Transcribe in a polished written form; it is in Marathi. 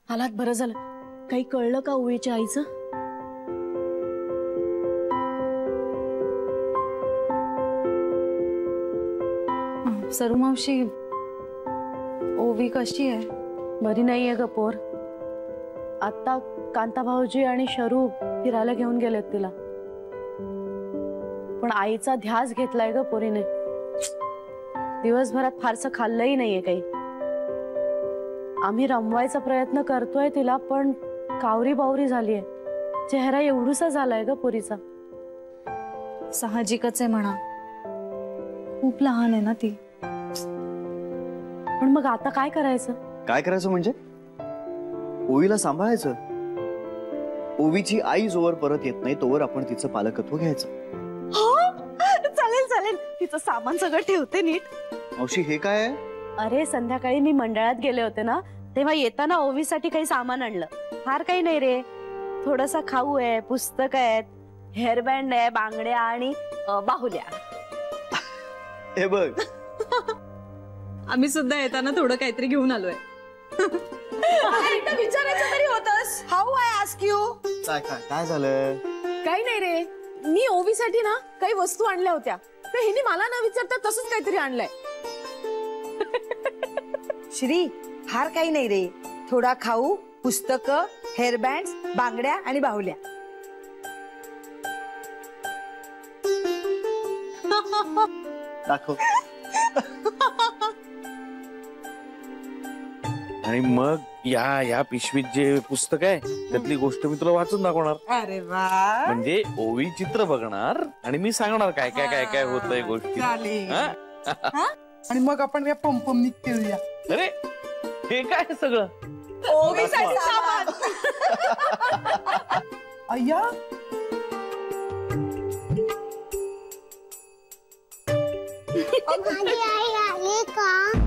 आलात बरं झालं. काही कळलं का ओवीच्या आईचं? सरू मावशी, ओवी कशी आहे? बरी नाहीये ग पोर. आता कांता भाऊजी आणि शरू फिरायला घेऊन गेलेत तिला. पण आईचा ध्यास घेतलाय ग पोरीने. दिवसभरात फारसं खाल्लंही नाहीये काही. आम्ही रमवायचा प्रयत्न करतोय तिला, पण कावरी बावरी झालीये. चेहरा एवढूसा झालाय ग पोरीचा. साहजिकच आहे म्हणा, खूप लहान आहे ना ती. पण मग आता काय करायचं? काय करायचं म्हणजे ओवीला सांभाळायचं. ओवीची आई जोवर परत येत नाही तोवर आपण तिचं पालकत्व घ्यायचं. चालेल चालेल, तिचं सामान सगळं ठेवते नीट. मावशी हे काय आहे? अरे संध्याकाळी मी मंडळात गेले होते ना, तेव्हा येताना ओवीसाठी काही सामान आणलं. फार काही नाही रे, थोडासा खाऊ आहे, पुस्तक आहेत, हेअरबँड आहे, बांगड्या आणि बाहुल्या. हे बघ, आम्ही सुद्धा येताना थोडं काहीतरी घेऊन आलोय. विचारायचं तरी होतस. How I ask you. काय काय काय झालं? काही नाही रे, मी ओवीसाठी ना काही वस्तू आणल्या होत्या, तर हिने मला न विचारता तसंच काहीतरी आणलंय. श्री, फार काही नाही रे, थोडा खाऊ, पुस्तक, हेअरबँड्स, बांगड्या आणि बाहुल्या. दाखव. आणि मग या पिशवीत जे पुस्तक आहे त्यातली गोष्ट मी तुला वाचून दाखवणार. अरे वा, म्हणजे ओवी चित्र बघणार आणि मी सांगणार काय काय काय काय होतंय गोष्टी. आणि मग आपण या पंपम खेळूया. अरे हे काय सगळं? ओवीसाठी सामान. अय्या, माझी आई आली का?